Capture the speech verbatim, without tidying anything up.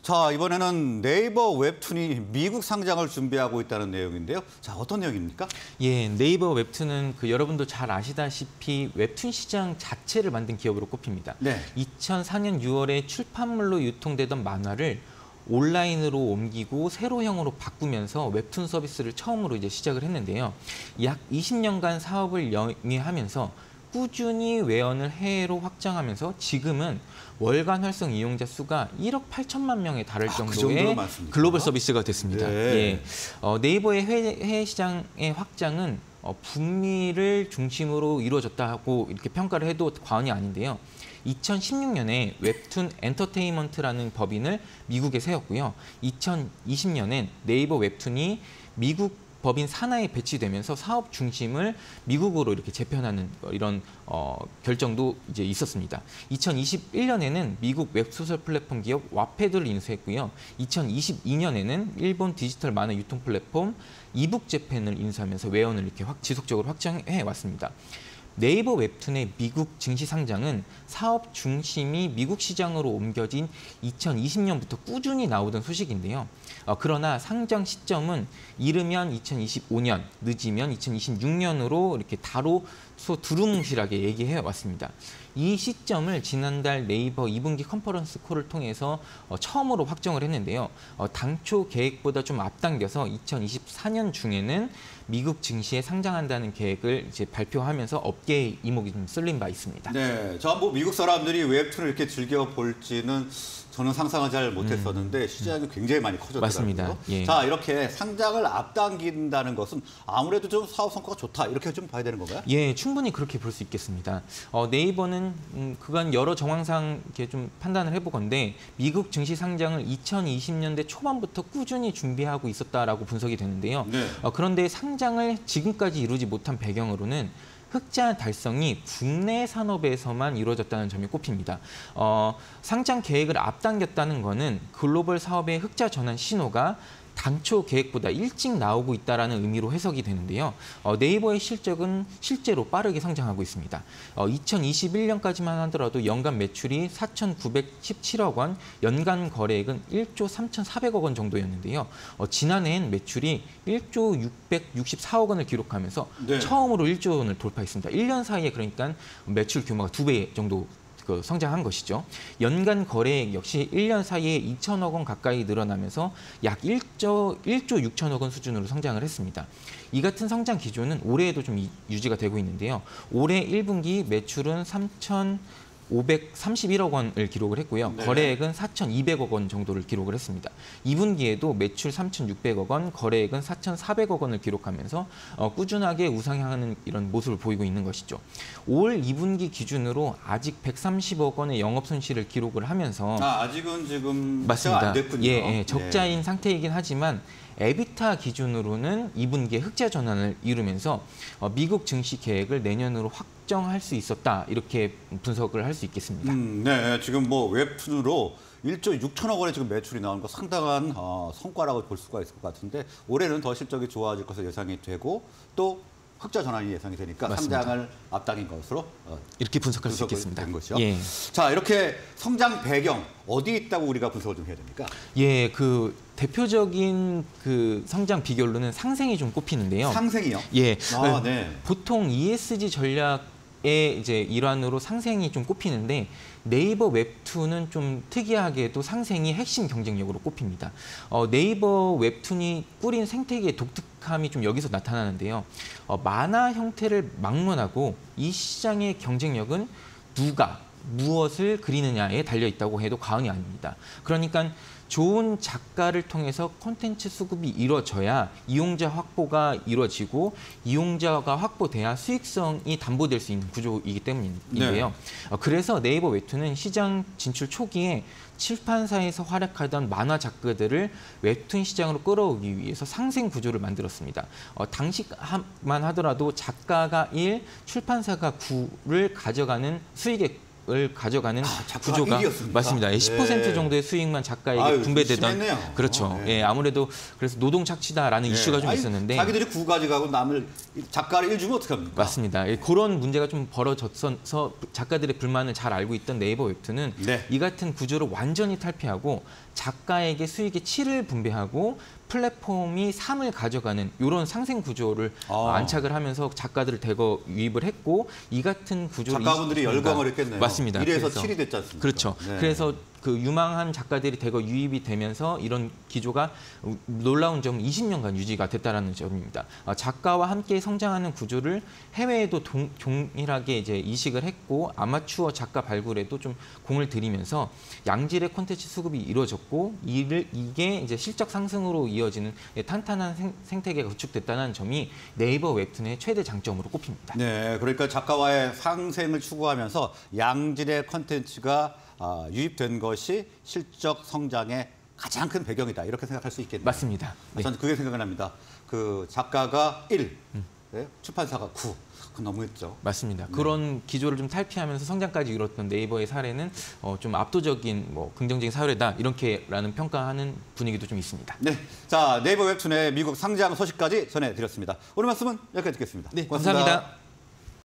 자, 이번에는 네이버 웹툰이 미국 상장을 준비하고 있다는 내용인데요. 자, 어떤 내용입니까? 예, 네이버 웹툰은 그 여러분도 잘 아시다시피 웹툰 시장 자체를 만든 기업으로 꼽힙니다. 네. 이천사 년 유월에 출판물로 유통되던 만화를 온라인으로 옮기고 세로형으로 바꾸면서 웹툰 서비스를 처음으로 이제 시작을 했는데요. 약 이십 년간 사업을 영위하면서 꾸준히 회원을 해외로 확장하면서 지금은 월간 활성 이용자 수가 일억 팔천만 명에 달할 정도의 아, 그 글로벌 서비스가 됐습니다. 네. 예. 어, 네이버의 해외, 해외 시장의 확장은 어, 북미를 중심으로 이루어졌다고 이렇게 평가를 해도 과언이 아닌데요. 이천십육 년에 웹툰 엔터테인먼트라는 법인을 미국에 세웠고요. 이천이십 년엔 네이버 웹툰이 미국 법인 산하에 배치되면서 사업 중심을 미국으로 이렇게 재편하는 이런 어, 결정도 이제 있었습니다. 이천이십일 년에는 미국 웹소설 플랫폼 기업 와패드를 인수했고요. 이천이십이 년에는 일본 디지털 만화 유통 플랫폼 이북재팬을 인수하면서 회원을 이렇게 확, 지속적으로 확장해 왔습니다. 네이버 웹툰의 미국 증시 상장은 사업 중심이 미국 시장으로 옮겨진 이천이십 년부터 꾸준히 나오던 소식인데요. 어, 그러나 상장 시점은 이르면 이천이십오 년, 늦으면 이천이십육 년으로 이렇게 다로소 두루뭉실하게 얘기해 왔습니다. 이 시점을 지난달 네이버 이 분기 컨퍼런스 콜을 통해서 어, 처음으로 확정을 했는데요. 어, 당초 계획보다 좀 앞당겨서 이천이십사 년 중에는 미국 증시에 상장한다는 계획을 이제 발표하면서 업계의 이목이 좀 쏠린 바 있습니다. 네, 저 뭐 미국 사람들이 웹툰을 이렇게 즐겨 볼지는 저는 상상을 잘 못했었는데 음, 시장이 굉장히 많이 커졌더라고요. 맞습니다. 예. 자, 이렇게 상장을 앞당긴다는 것은 아무래도 좀 사업 성과가 좋다 이렇게 좀 봐야 되는 건가요? 예, 충분히 그렇게 볼 수 있겠습니다. 어, 네이버는 음, 그간 여러 정황상 이렇게 좀 판단을 해보건데 미국 증시 상장을 이천이십 년대 초반부터 꾸준히 준비하고 있었다라고 분석이 되는데요. 네. 어, 그런데 상장을 지금까지 이루지 못한 배경으로는 흑자 달성이 국내 산업에서만 이루어졌다는 점이 꼽힙니다. 어, 상장 계획을 앞당겼다는 것은 글로벌 사업의 흑자 전환 신호가 당초 계획보다 일찍 나오고 있다는 의미로 해석이 되는데요. 어, 네이버의 실적은 실제로 빠르게 성장하고 있습니다. 어, 이천이십일 년까지만 하더라도 연간 매출이 사천구백십칠억 원, 연간 거래액은 일조 삼천사백억 원 정도였는데요. 어, 지난해엔 매출이 일조 육백육십사억 원을 기록하면서 네. 처음으로 일조 원을 돌파했습니다. 일 년 사이에 그러니까 매출 규모가 두 배 정도 그 성장한 것이죠. 연간 거래액 역시 일 년 사이에 이천억 원 가까이 늘어나면서 약 일조 육천억 원 수준으로 성장을 했습니다. 이 같은 성장 기조는 올해에도 좀 유지가 되고 있는데요. 올해 일 분기 매출은 삼천오백삼십일억 원을 기록을 했고요. 네. 거래액은 사천이백억 원 정도를 기록을 했습니다. 이 분기에도 매출 삼천육백억 원, 거래액은 사천사백억 원을 기록하면서 어, 꾸준하게 우상향하는 이런 모습을 보이고 있는 것이죠. 올 이 분기 기준으로 아직 백삼십억 원의 영업 손실을 기록을 하면서 아, 아직은 지금 맞습니다. 안 됐군요. 예, 예, 적자인 네. 상태이긴 하지만 에비타 기준으로는 이 분기에 흑자 전환을 이루면서 어, 미국 증시 계획을 내년으로 확정할 수 있었다 이렇게 분석을 할 수 있겠습니다. 음, 네, 지금 뭐 웹툰으로 일조 육천억 원의 지금 매출이 나오는 거 상당한 어, 성과라고 볼 수가 있을 것 같은데 올해는 더 실적이 좋아질 것으로 예상이 되고 또 흑자 전환이 예상이 되니까 맞습니다. 상장을 앞당긴 것으로 어, 이렇게 분석할 수 있겠습니다. 된 것이요. 예. 자, 이렇게 성장 배경 어디 있다고 우리가 분석을 좀 해야 됩니까? 예, 그 대표적인 그 성장 비결로는 상생이 좀 꼽히는데요. 상생이요? 예. 아, 네. 보통 이에스지 전략의 이제 일환으로 상생이 좀 꼽히는데 네이버 웹툰은 좀 특이하게도 상생이 핵심 경쟁력으로 꼽힙니다. 어, 네이버 웹툰이 꾸린 생태계의 독특함이 좀 여기서 나타나는데요. 어, 만화 형태를 막론하고 이 시장의 경쟁력은 누가 무엇을 그리느냐에 달려 있다고 해도 과언이 아닙니다. 그러니까 좋은 작가를 통해서 콘텐츠 수급이 이루어져야 이용자 확보가 이루어지고 이용자가 확보돼야 수익성이 담보될 수 있는 구조이기 때문인데요. 네. 그래서 네이버 웹툰은 시장 진출 초기에 출판사에서 활약하던 만화 작가들을 웹툰 시장으로 끌어오기 위해서 상생 구조를 만들었습니다. 어, 당시만 하더라도 작가가 일, 출판사가 구를 가져가는 수익의 을 가져가는 작가가 구조가 일이었습니까? 맞습니다. 예, 십 퍼센트 네. 정도의 수익만 작가에게 아유, 분배되던 심했네요. 그렇죠. 어, 네. 예, 아무래도 그래서 노동 착취다라는 이슈가 좀 아니, 있었는데 자기들이 구 가져가고 남을 작가를 일 주면 어떡합니까? 맞습니다. 예, 그런 문제가 좀 벌어져서 작가들의 불만을 잘 알고 있던 네이버 웹툰은 네. 이 같은 구조를 완전히 탈피하고 작가에게 수익의 칠을 분배하고 플랫폼이 삼을 가져가는 이런 상생 구조를 아. 안착을 하면서 작가들을 대거 유입을 했고 이 같은 구조를 작가분들이 이십일 년간 열광을 했겠네요. 맞습니다. 일에서 그래서 칠이 됐지 않습니까? 그렇죠. 네. 그래서 그 유망한 작가들이 대거 유입이 되면서 이런 기조가 놀라운 점은 이십 년간 유지가 됐다라는 점입니다. 아, 작가와 함께 성장하는 구조를 해외에도 동, 동일하게 이제 이식을 했고 아마추어 작가 발굴에도 좀 공을 들이면서 양질의 콘텐츠 수급이 이루어졌고 이를 이게 이제 실적 상승으로 이어지는 탄탄한 생, 생태계가 구축됐다는 점이 네이버 웹툰의 최대 장점으로 꼽힙니다. 네, 그러니까 작가와의 상생을 추구하면서 양질의 컨텐츠가 아, 유입된 것이 실적 성장의 가장 큰 배경이다. 이렇게 생각할 수 있겠네요. 맞습니다. 네. 저는 그게 생각이 납니다. 그 작가가 일, 네, 출판사가 구. 그건 너무했죠. 맞습니다. 네. 그런 기조를 좀 탈피하면서 성장까지 이뤘던 네이버의 사례는 어, 좀 압도적인 뭐 긍정적인 사례다 이렇게라는 평가하는 분위기도 좀 있습니다. 네, 자 네이버 웹툰의 미국 상장 소식까지 전해드렸습니다. 오늘 말씀은 여기까지 듣겠습니다. 네, 고맙습니다. 감사합니다.